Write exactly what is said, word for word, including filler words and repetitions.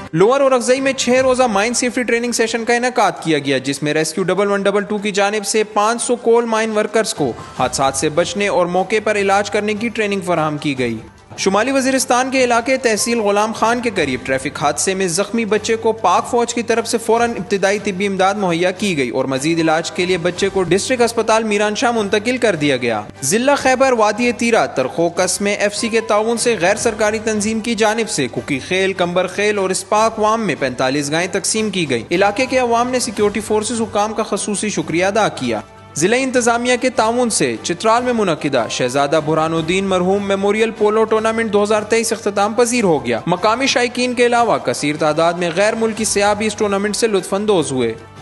Lower Aurangzai में छह रोजा माइन सेफ्टी ट्रेनिंग सेशन का इनेकाद किया गया, जिसमें rescue double one double two की जानिब से पाँच सौ कोल माइन वर्कर्स को हादसात से बचने और मौके पर इलाज करने की ट्रेनिंग फराहम की गई। शुमाली वजीरिस्तान के इलाके तहसील गुलाम खान के करीब ट्रैफिक हादसे में जख्मी बच्चे को पाक फौज की तरफ से फौरन इब्तदाई तिब्बी इमदाद मुहैया की गई और मजीद इलाज के लिए बच्चे को डिस्ट्रिक्ट अस्पताल मीरानशाह मुंतकिल कर दिया गया। जिला खैबर वादी तीरा तरखोकस में एफ सी के ताउन से गैर सरकारी तंजीम की जानिब से कुकी खेल, कंबर खेल और स्पाक वाम में पैंतालीस गायें तकसीम की गई। इलाके के अवाम ने सिक्योरिटी फोर्सेज हुकाम का खसूसी शुक्रिया अदा किया। जिला इंतजामिया के ताउन से चित्राल में मुनक्किदा शहजादा बुरहानुद्दीन मरहूम मेमोरियल पोलो टूर्नामेंट दो हजार तेईस अख्ताम पजीर हो गया। मकामी शायकीन के अलावा कसीर तादाद में गैर मुल्की सयाह भी इस टूर्नामेंट से लुत्फानंदोज हुए।